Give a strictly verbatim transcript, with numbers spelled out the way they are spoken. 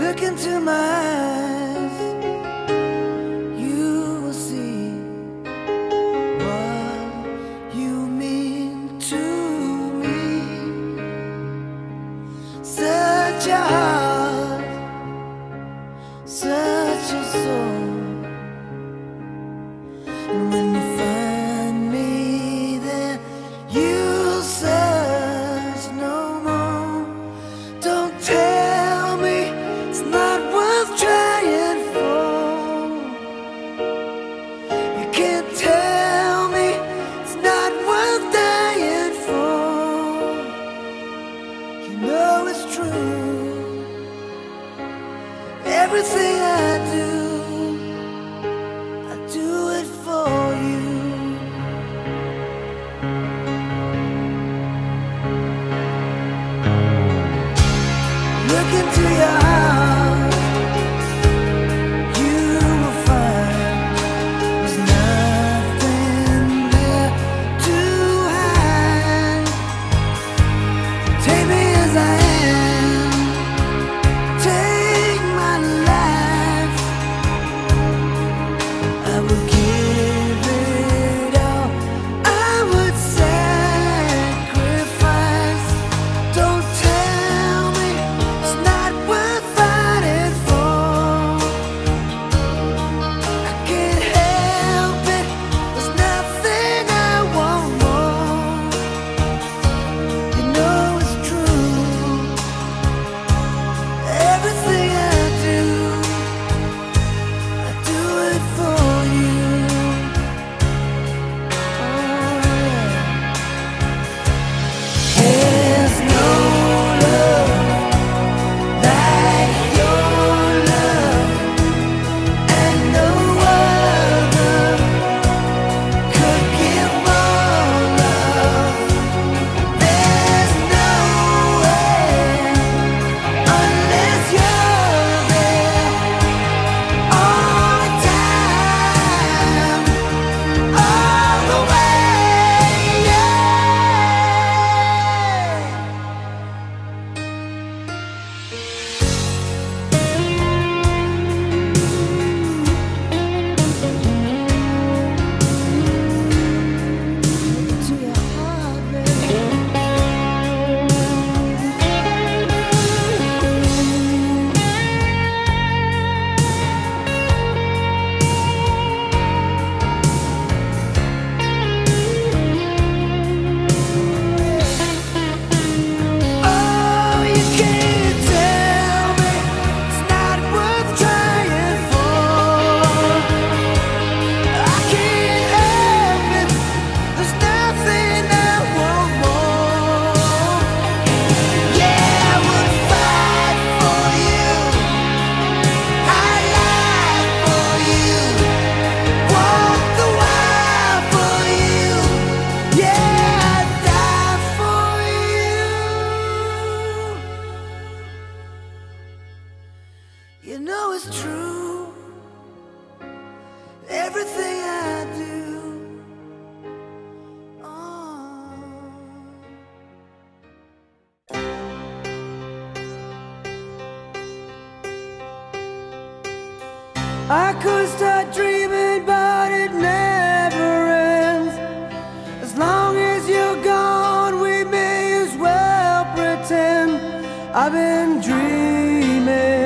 Look into my eyes, you will see what you mean to me. Such a heart, such a soul. And when you find me there, you'll search no more. Don't tell me it's not worth trying for. You can't tell me it's not worth dying for. You know it's true. Everything I do, I do it for you. Look into your heart, you will find there's nothing there to hide. Take me as I am, take my life. I would give it all, I would sacrifice. Don't tell me it's not worth fighting for. I can't help it, there's nothing I want more. You know it's true. Everything I do, I do it for you. Oh, yeah. There's no love like your love, and no other could give more love. There's no way unless you're there all the time, all the way, yeah. To your heart, baby. Oh, you can't tell me it's not worth trying for. I can't help it, there's nothing I want more. Yeah, I would fight for you, I lie for you, walk the wire for you. Yeah, I'd die for you. You know it's true. Everything I do. Oh. I could start dreaming, but it never ends. As long as you're gone, we may as well pretend I've been dreaming.